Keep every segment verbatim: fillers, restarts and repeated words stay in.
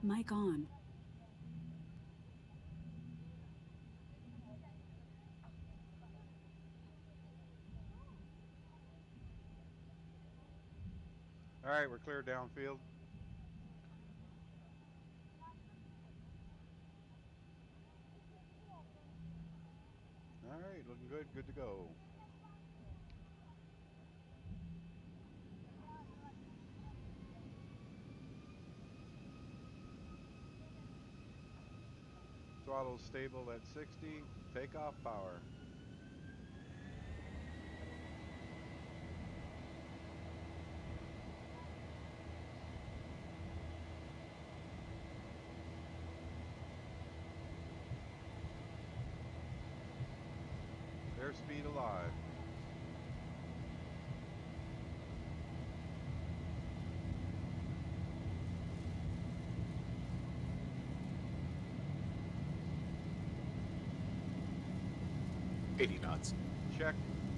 Mic on. All right, we're clear downfield. All right, looking good. Good to go. Throttle stable at sixty. Takeoff power. Airspeed alive. eighty knots. Check.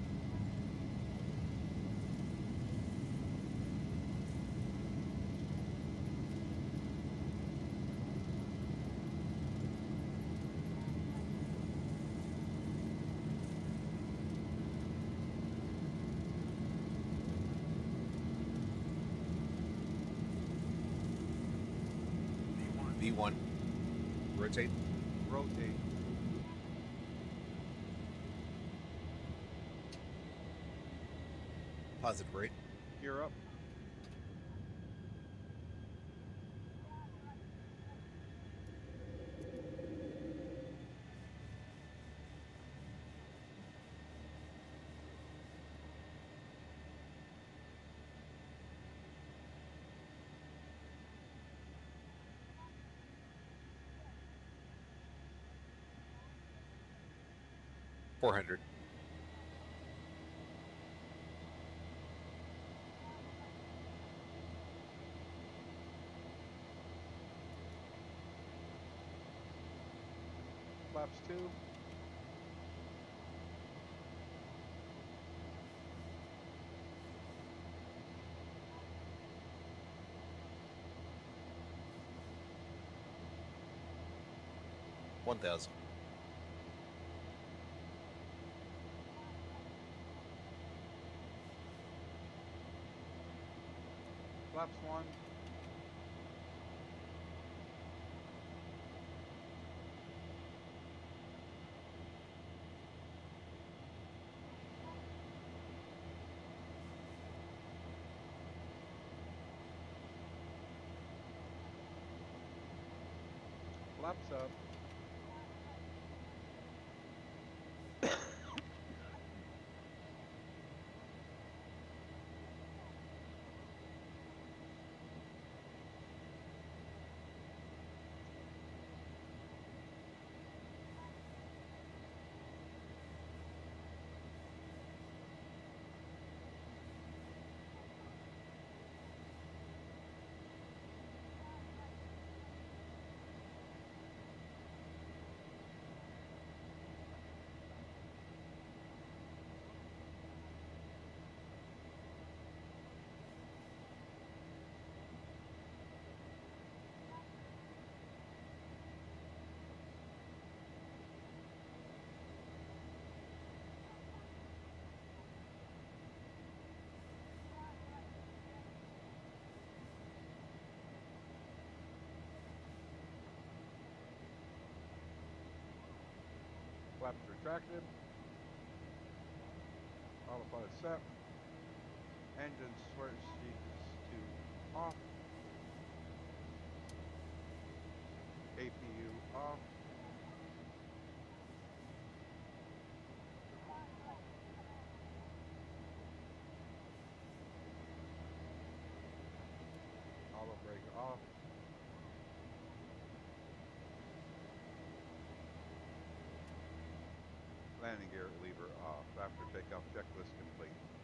V one. Rotate. Rotate. Positive rate. Gear up. four hundred. Flaps two. one thousand. Flaps one. Flaps up. Flaps retracted. Autopilot set. Engine switches to off. A P U off. Auto brake off. Landing gear lever off. After takeoff checklist complete.